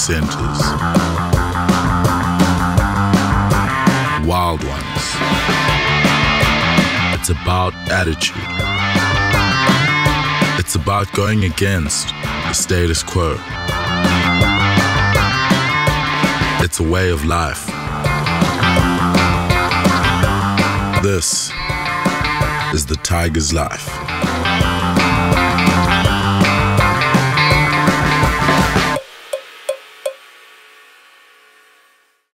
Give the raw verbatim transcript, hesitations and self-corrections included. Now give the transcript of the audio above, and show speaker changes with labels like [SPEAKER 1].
[SPEAKER 1] dissenters, wild ones. It's about attitude. It's about going against the status quo. It's a way of life. This is the Tiger's Life.